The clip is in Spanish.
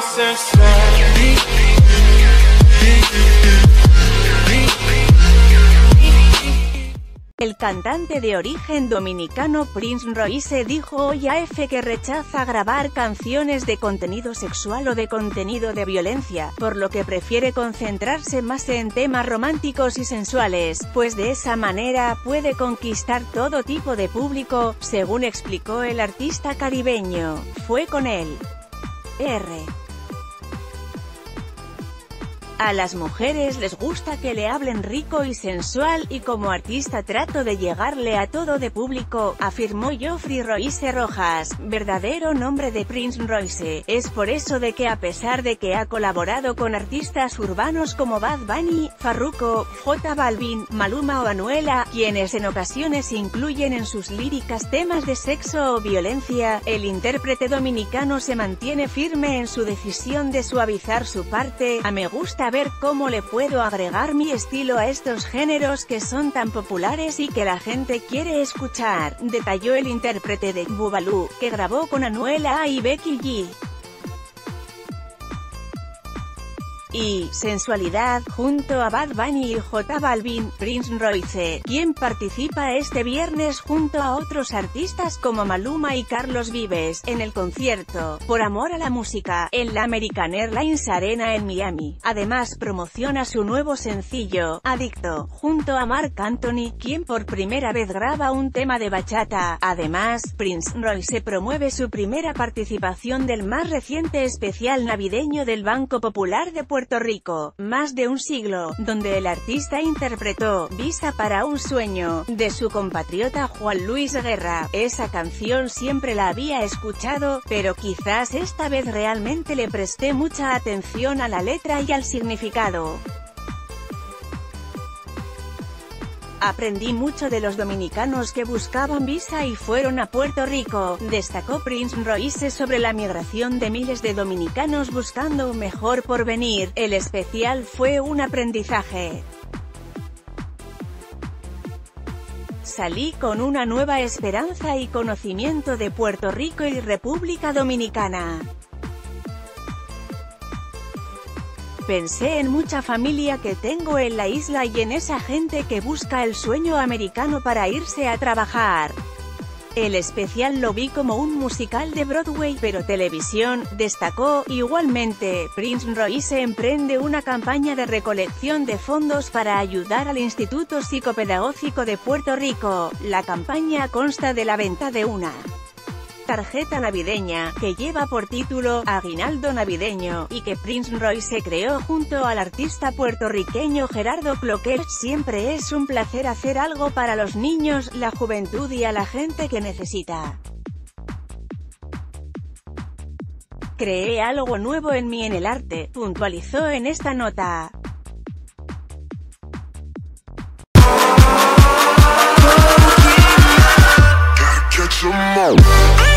El cantante de origen dominicano Prince Royce dijo hoy a EFE que rechaza grabar canciones de contenido sexual o de contenido de violencia, por lo que prefiere concentrarse más en temas románticos y sensuales, pues de esa manera puede conquistar todo tipo de público, según explicó el artista caribeño. Fue con él. A las mujeres les gusta que le hablen rico y sensual, y como artista trato de llegarle a todo de público, afirmó Joffrey Royce Rojas, verdadero nombre de Prince Royce. Es por eso de que a pesar de que ha colaborado con artistas urbanos como Bad Bunny, Farruko, J Balvin, Maluma o Anuela, quienes en ocasiones incluyen en sus líricas temas de sexo o violencia, el intérprete dominicano se mantiene firme en su decisión de suavizar su parte. Me gusta ver cómo le puedo agregar mi estilo a estos géneros que son tan populares y que la gente quiere escuchar, detalló el intérprete de Boobaloo, que grabó con Anuela y Becky G. Y sensualidad, junto a Bad Bunny y J Balvin. Prince Royce, quien participa este viernes junto a otros artistas como Maluma y Carlos Vives, en el concierto Por Amor a la Música, en la American Airlines Arena en Miami. Además promociona su nuevo sencillo, Adicto, junto a Marc Anthony, quien por primera vez graba un tema de bachata. Además, Prince Royce promueve su primera participación del más reciente especial navideño del Banco Popular de Puerto Rico, Más de un siglo, donde el artista interpretó Visa para un sueño, de su compatriota Juan Luis Guerra. Esa canción siempre la había escuchado, pero quizás esta vez realmente le presté mucha atención a la letra y al significado. Aprendí mucho de los dominicanos que buscaban visa y fueron a Puerto Rico, destacó Prince Royce sobre la migración de miles de dominicanos buscando un mejor porvenir. El especial fue un aprendizaje. Salí con una nueva esperanza y conocimiento de Puerto Rico y República Dominicana. Pensé en mucha familia que tengo en la isla y en esa gente que busca el sueño americano para irse a trabajar. El especial lo vi como un musical de Broadway pero televisión, destacó. Igualmente, Prince Royce emprende una campaña de recolección de fondos para ayudar al Instituto Psicopedagógico de Puerto Rico. La campaña consta de la venta de una tarjeta navideña, que lleva por título Aguinaldo Navideño, y que Prince Royce creó junto al artista puertorriqueño Gerardo Cloquer. Siempre es un placer hacer algo para los niños, la juventud y a la gente que necesita. Creé algo nuevo en mí en el arte, puntualizó en esta nota. Catch 'em all.